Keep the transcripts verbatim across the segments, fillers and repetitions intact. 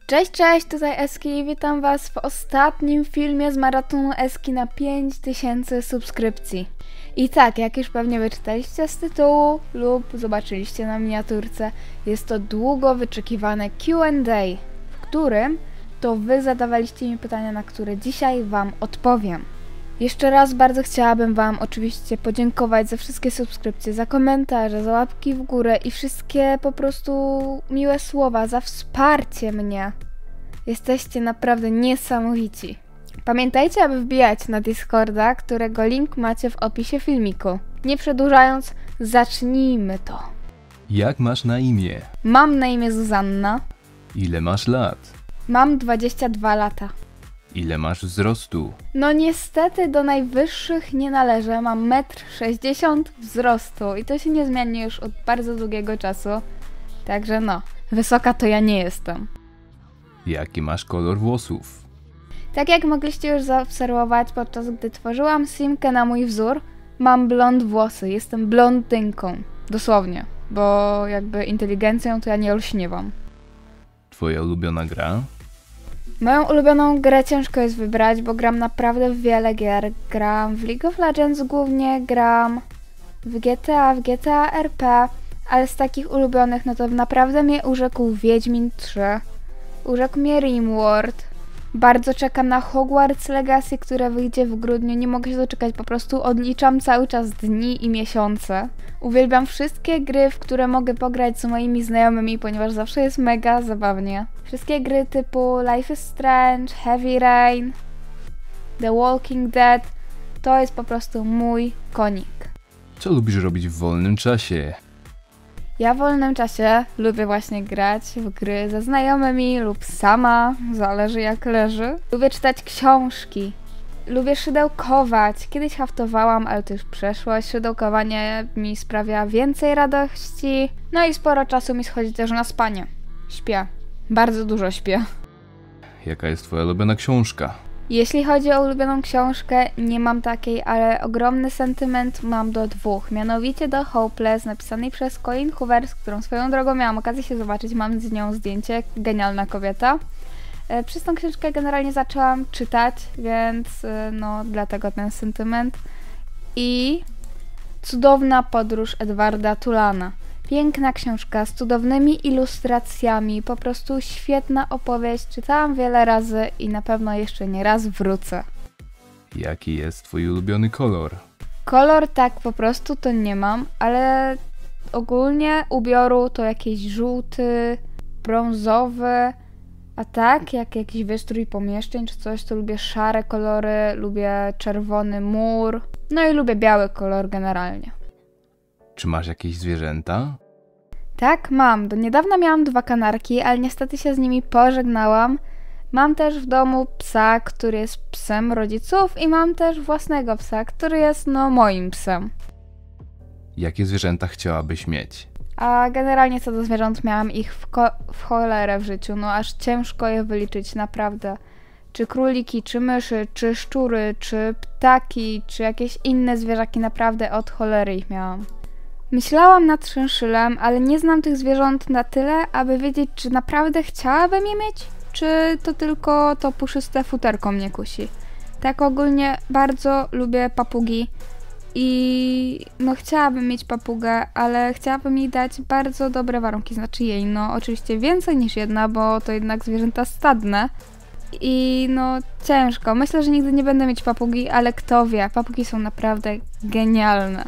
Cześć, cześć, tutaj Eski i witam was w ostatnim filmie z maratonu Eski na pięć tysięcy subskrypcji. I tak, jak już pewnie wyczytaliście z tytułu lub zobaczyliście na miniaturce, jest to długo wyczekiwane Q and A, w którym to wy zadawaliście mi pytania, na które dzisiaj wam odpowiem. Jeszcze raz bardzo chciałabym wam oczywiście podziękować za wszystkie subskrypcje, za komentarze, za łapki w górę i wszystkie po prostu miłe słowa, za wsparcie mnie. Jesteście naprawdę niesamowici. Pamiętajcie, aby wbijać na Discorda, którego link macie w opisie filmiku. Nie przedłużając, zacznijmy to. Jak masz na imię? Mam na imię Zuzanna. Ile masz lat? Mam dwadzieścia dwa lata. Ile masz wzrostu? No niestety do najwyższych nie należę, mam metr sześćdziesiąt wzrostu i to się nie zmieni już od bardzo długiego czasu. Także no, wysoka to ja nie jestem. Jaki masz kolor włosów? Tak jak mogliście już zaobserwować podczas gdy tworzyłam simkę na mój wzór, mam blond włosy, jestem blondynką. Dosłownie, bo jakby inteligencją to ja nie olśniewam. Twoja ulubiona gra? Moją ulubioną grę ciężko jest wybrać, bo gram naprawdę w wiele gier. Gram w League of Legends głównie, gram w G T A, w G T A R P, ale z takich ulubionych no to naprawdę mnie urzekł Wiedźmin trzy, urzekł mnie Rimworld. Bardzo czekam na Hogwarts Legacy, które wyjdzie w grudniu, nie mogę się doczekać, po prostu odliczam cały czas dni i miesiące. Uwielbiam wszystkie gry, w które mogę pograć z moimi znajomymi, ponieważ zawsze jest mega zabawnie. Wszystkie gry typu Life is Strange, Heavy Rain, The Walking Dead, to jest po prostu mój konik. Co lubisz robić w wolnym czasie? Ja w wolnym czasie lubię właśnie grać w gry ze znajomymi lub sama, zależy jak leży. Lubię czytać książki, lubię szydełkować. Kiedyś haftowałam, ale to już przeszłość. Szydełkowanie mi sprawia więcej radości. No i sporo czasu mi schodzi też na spanie. Śpię. Bardzo dużo śpię. Jaka jest twoja ulubiona książka? Jeśli chodzi o ulubioną książkę, nie mam takiej, ale ogromny sentyment mam do dwóch. Mianowicie do Hopeless, napisanej przez Colleen Hoover, z którą swoją drogą miałam okazję się zobaczyć. Mam z nią zdjęcie. Genialna kobieta. Przez tą książkę generalnie zaczęłam czytać, więc no dlatego ten sentyment. I Cudowna podróż Edwarda Tullana. Piękna książka z cudownymi ilustracjami, po prostu świetna opowieść. Czytałam wiele razy i na pewno jeszcze nie raz wrócę. Jaki jest twój ulubiony kolor? Kolor tak po prostu to nie mam, ale ogólnie ubioru to jakiś żółty, brązowy, a tak jak jakiś wystrój pomieszczeń czy coś, to lubię szare kolory, lubię czerwony mur, no i lubię biały kolor generalnie. Czy masz jakieś zwierzęta? Tak, mam. Do niedawna miałam dwa kanarki, ale niestety się z nimi pożegnałam. Mam też w domu psa, który jest psem rodziców i mam też własnego psa, który jest no moim psem. Jakie zwierzęta chciałabyś mieć? A generalnie co do zwierząt miałam ich w, w cholerę w życiu, no aż ciężko je wyliczyć, naprawdę. Czy króliki, czy myszy, czy szczury, czy ptaki, czy jakieś inne zwierzaki, naprawdę od cholery ich miałam. Myślałam nad szynszylem, ale nie znam tych zwierząt na tyle, aby wiedzieć, czy naprawdę chciałabym je mieć, czy to tylko to puszyste futerko mnie kusi. Tak ogólnie bardzo lubię papugi i no chciałabym mieć papugę, ale chciałabym jej dać bardzo dobre warunki, znaczy jej, no oczywiście więcej niż jedna, bo to jednak zwierzęta stadne i no ciężko. Myślę, że nigdy nie będę mieć papugi, ale kto wie, papugi są naprawdę genialne.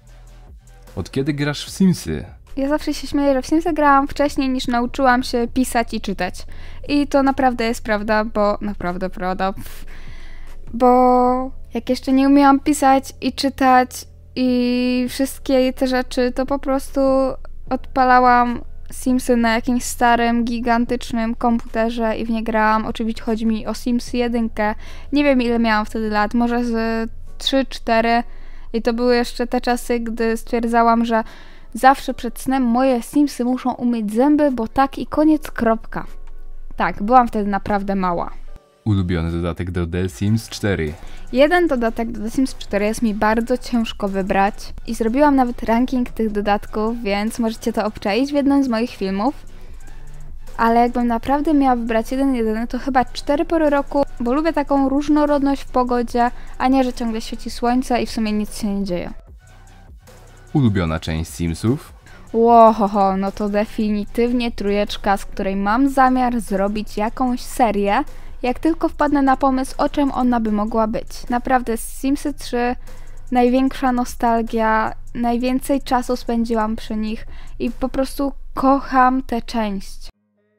Od kiedy grasz w Simsy? Ja zawsze się śmieję, że w Simsy grałam wcześniej niż nauczyłam się pisać i czytać. I to naprawdę jest prawda, bo... Naprawdę prawda. Pff. Bo jak jeszcze nie umiałam pisać i czytać i wszystkie te rzeczy, to po prostu odpalałam Simsy na jakimś starym, gigantycznym komputerze i w nie grałam. Oczywiście chodzi mi o Sims jeden. Nie wiem ile miałam wtedy lat, może z trzy cztery. I to były jeszcze te czasy, gdy stwierdzałam, że zawsze przed snem moje Simsy muszą umyć zęby, bo tak i koniec, kropka. Tak, byłam wtedy naprawdę mała. Ulubiony dodatek do The Sims cztery. Jeden dodatek do The Sims cztery jest mi bardzo ciężko wybrać i zrobiłam nawet ranking tych dodatków, więc możecie to obczaić w jednym z moich filmów. ale jakbym naprawdę miała wybrać jeden jedyny, to chyba cztery pory roku, bo lubię taką różnorodność w pogodzie, a nie, że ciągle świeci słońce i w sumie nic się nie dzieje. Ulubiona część Simsów? Łohoho, no to definitywnie trójeczka, z której mam zamiar zrobić jakąś serię, jak tylko wpadnę na pomysł, o czym ona by mogła być. Naprawdę Simsy trzy, największa nostalgia, najwięcej czasu spędziłam przy nich i po prostu kocham tę część.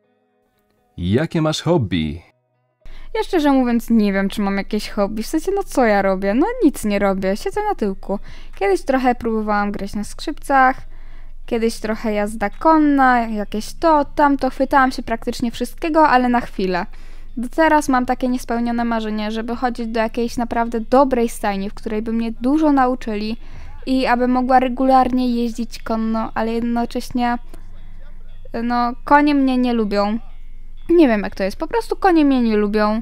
Jakie masz hobby? Ja szczerze mówiąc nie wiem, czy mam jakieś hobby. W sensie, no co ja robię? No nic nie robię, siedzę na tyłku. Kiedyś trochę próbowałam grać na skrzypcach, kiedyś trochę jazda konna, jakieś to, tamto, chwytałam się praktycznie wszystkiego, ale na chwilę. Do teraz mam takie niespełnione marzenie, żeby chodzić do jakiejś naprawdę dobrej stajni, w której by mnie dużo nauczyli i aby mogła regularnie jeździć konno, ale jednocześnie no konie mnie nie lubią. Nie wiem jak to jest, po prostu konie mnie nie lubią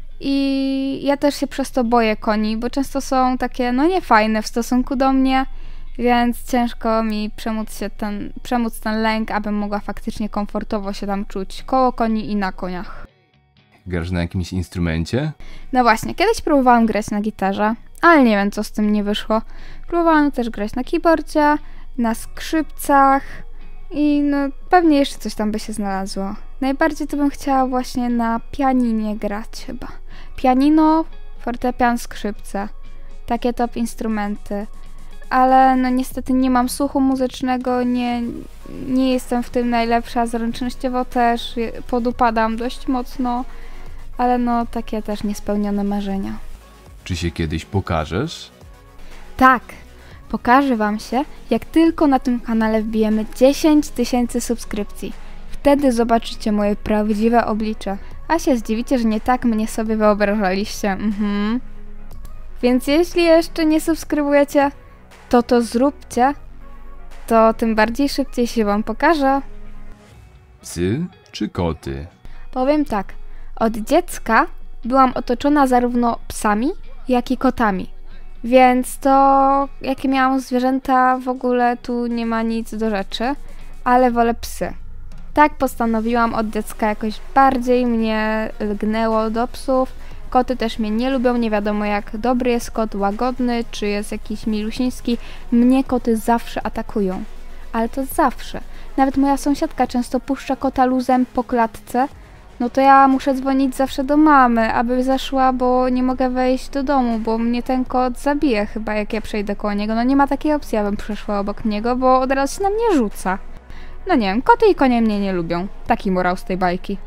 i ja też się przez to boję koni, bo często są takie no niefajne w stosunku do mnie, więc ciężko mi przemóc, się ten, przemóc ten lęk, abym mogła faktycznie komfortowo się tam czuć koło koni i na koniach. Grasz na jakimś instrumencie? No właśnie, kiedyś próbowałam grać na gitarze, ale nie wiem co z tym nie wyszło. Próbowałam też grać na keyboardzie, na skrzypcach i no pewnie jeszcze coś tam by się znalazło. Najbardziej to bym chciała właśnie na pianinie grać chyba. Pianino, fortepian, skrzypce. Takie top instrumenty. Ale no niestety nie mam słuchu muzycznego, nie, nie jestem w tym najlepsza, zręcznościowo też podupadam dość mocno, ale no takie też niespełnione marzenia. Czy się kiedyś pokażesz? Tak, pokażę wam się, jak tylko na tym kanale wbijemy dziesięć tysięcy subskrypcji. Wtedy zobaczycie moje prawdziwe oblicze, a się zdziwicie, że nie tak mnie sobie wyobrażaliście. Mhm. Więc jeśli jeszcze nie subskrybujecie, to to zróbcie, to tym bardziej szybciej się wam pokaże. Psy czy koty? Powiem tak, od dziecka byłam otoczona zarówno psami, jak i kotami. Więc to, jakie miałam zwierzęta, w ogóle tu nie ma nic do rzeczy, ale wolę psy. Tak postanowiłam od dziecka, jakoś bardziej mnie lgnęło do psów. Koty też mnie nie lubią, nie wiadomo jak dobry jest kot, łagodny, czy jest jakiś milusiński. Mnie koty zawsze atakują, ale to zawsze. Nawet moja sąsiadka często puszcza kota luzem po klatce, no to ja muszę dzwonić zawsze do mamy, aby zeszła, bo nie mogę wejść do domu, bo mnie ten kot zabije chyba, jak ja przejdę koło niego. No nie ma takiej opcji, abym przeszła obok niego, bo od razu się na mnie rzuca. No nie wiem, koty i konie mnie nie lubią. Taki morał z tej bajki.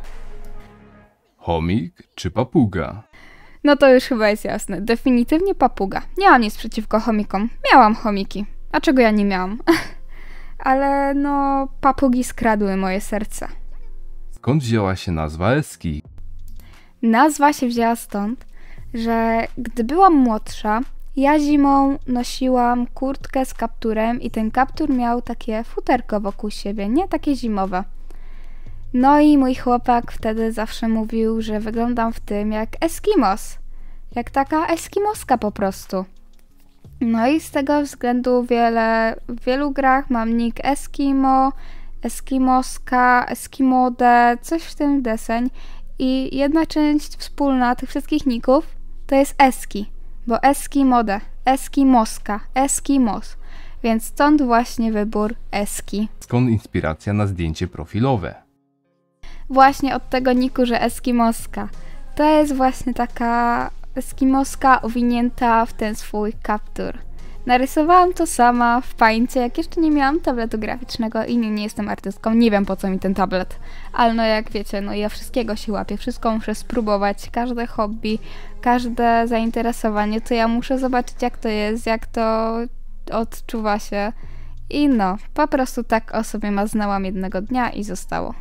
Chomik czy papuga? No to już chyba jest jasne. Definitywnie papuga. Nie mam nic przeciwko chomikom. Miałam chomiki. A czego ja nie miałam? Ale no, papugi skradły moje serce. Skąd wzięła się nazwa Eski? Nazwa się wzięła stąd, że gdy byłam młodsza, ja zimą nosiłam kurtkę z kapturem i ten kaptur miał takie futerko wokół siebie, nie takie zimowe. No i mój chłopak wtedy zawsze mówił, że wyglądam w tym jak Eskimos. Jak taka eskimoska po prostu. No i z tego względu wiele, w wielu grach mam nick Eskimo, Eskimoska, Eskimode, coś w tym deseń. I jedna część wspólna tych wszystkich nicków to jest Eski, bo Eskimode, Eskimoska, Eskimos. Więc stąd właśnie wybór Eski. Skąd inspiracja na zdjęcie profilowe? Właśnie od tego niku, że Eskimoska. To jest właśnie taka Eskimoska owinięta w ten swój kaptur. Narysowałam to sama w Paincie, jak jeszcze nie miałam tabletu graficznego i nie, nie jestem artystką, nie wiem po co mi ten tablet. Ale no jak wiecie, no ja wszystkiego się łapię, wszystko muszę spróbować, każde hobby, każde zainteresowanie, to ja muszę zobaczyć jak to jest, jak to odczuwa się. I no, po prostu tak o sobie maznęłam jednego dnia i zostało.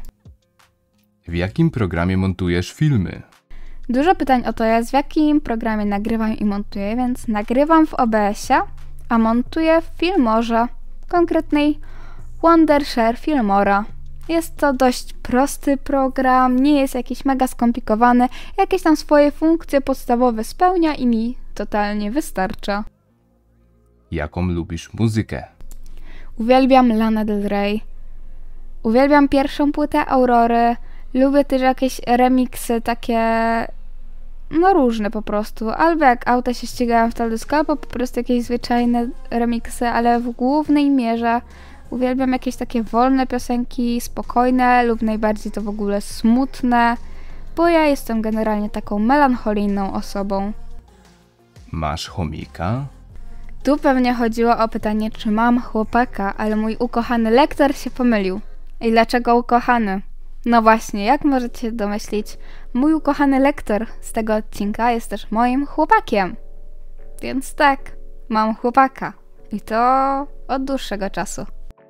W jakim programie montujesz filmy? Dużo pytań o to jest, w jakim programie nagrywam i montuję, więc nagrywam w O B S-ie, a montuję w Filmorze, konkretnej Wondershare Filmora. Jest to dość prosty program, nie jest jakiś mega skomplikowany, jakieś tam swoje funkcje podstawowe spełnia i mi totalnie wystarcza. Jaką lubisz muzykę? Uwielbiam Lana Del Rey, uwielbiam pierwszą płytę Aurory, Lubię też jakieś remiksy takie, no różne po prostu. Albo jak auta się ścigają w teledysku, albo po prostu jakieś zwyczajne remiksy, ale w głównej mierze uwielbiam jakieś takie wolne piosenki, spokojne lub najbardziej to w ogóle smutne, bo ja jestem generalnie taką melancholijną osobą. Masz chomika? Tu pewnie chodziło o pytanie, czy mam chłopaka, ale mój ukochany lektor się pomylił. I dlaczego ukochany? No właśnie, jak możecie się domyślić, mój ukochany lektor z tego odcinka jest też moim chłopakiem. Więc tak, mam chłopaka. I to od dłuższego czasu.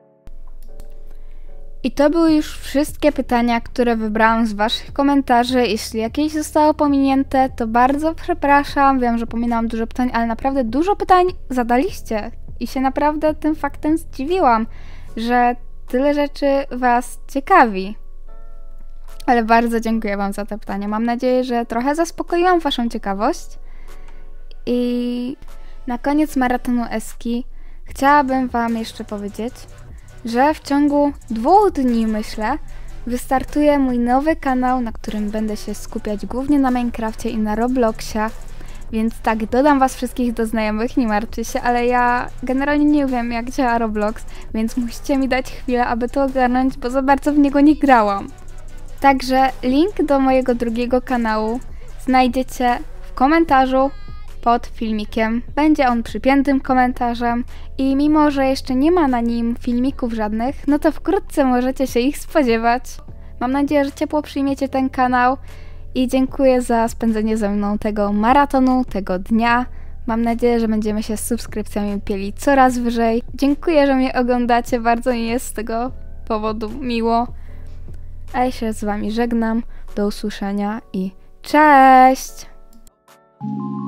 I to były już wszystkie pytania, które wybrałam z waszych komentarzy. Jeśli jakieś zostało pominięte, to bardzo przepraszam. Wiem, że pominęłam dużo pytań, ale naprawdę dużo pytań zadaliście. I się naprawdę tym faktem zdziwiłam, że tyle rzeczy was ciekawi. Ale bardzo dziękuję wam za te pytania. Mam nadzieję, że trochę zaspokoiłam waszą ciekawość. I na koniec maratonu Eski chciałabym wam jeszcze powiedzieć, że w ciągu dwóch dni, myślę, wystartuje mój nowy kanał, na którym będę się skupiać głównie na Minecrafcie i na Robloxie. Więc tak, dodam was wszystkich do znajomych, nie martwcie się, ale ja generalnie nie wiem, jak działa Roblox, więc musicie mi dać chwilę, aby to ogarnąć, bo za bardzo w niego nie grałam. Także link do mojego drugiego kanału znajdziecie w komentarzu pod filmikiem. Będzie on przypiętym komentarzem i mimo, że jeszcze nie ma na nim filmików żadnych, no to wkrótce możecie się ich spodziewać. Mam nadzieję, że ciepło przyjmiecie ten kanał i dziękuję za spędzenie ze mną tego maratonu, tego dnia. Mam nadzieję, że będziemy się z subskrypcjami pieli coraz wyżej. Dziękuję, że mnie oglądacie, bardzo mi jest z tego powodu miło. A ja się z wami żegnam, do usłyszenia i cześć!